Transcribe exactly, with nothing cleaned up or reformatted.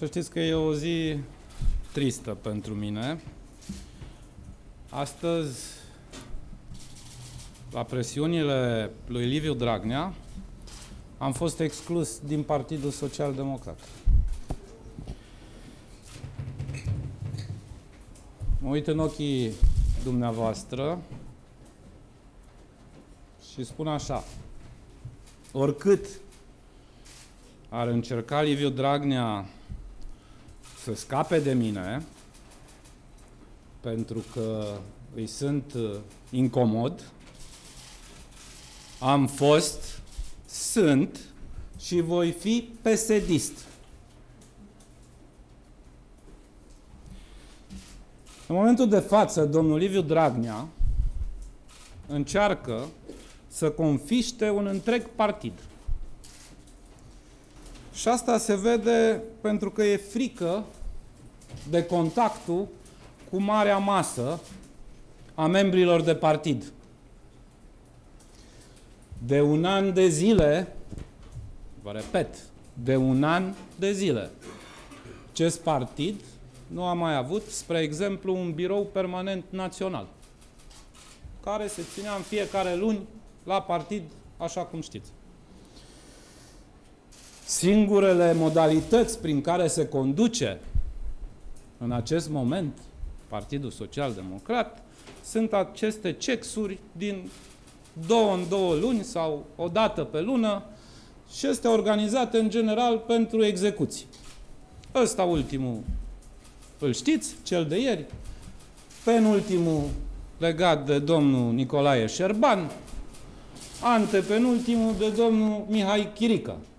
Să știți că e o zi tristă pentru mine. Astăzi, la presiunile lui Liviu Dragnea, am fost exclus din Partidul Social Democrat. Mă uit în ochii dumneavoastră și spun așa: oricât ar încerca Liviu Dragnea să scape de mine, pentru că îi sunt incomod, am fost, sunt și voi fi pesedist. În momentul de față, domnul Liviu Dragnea încearcă să confiște un întreg partid. Și asta se vede pentru că e frică de contactul cu marea masă a membrilor de partid. De un an de zile, vă repet, de un an de zile, acest partid nu a mai avut, spre exemplu, un birou permanent național, care se ținea în fiecare luni la partid, așa cum știți. Singurele modalități prin care se conduce în acest moment Partidul Social Democrat sunt aceste cexuri din două în două luni sau o dată pe lună și este organizate în general pentru execuții. Ăsta ultimul îl știți, cel de ieri, penultimul legat de domnul Nicolae Șerban, antepenultimul de domnul Mihai Chirică.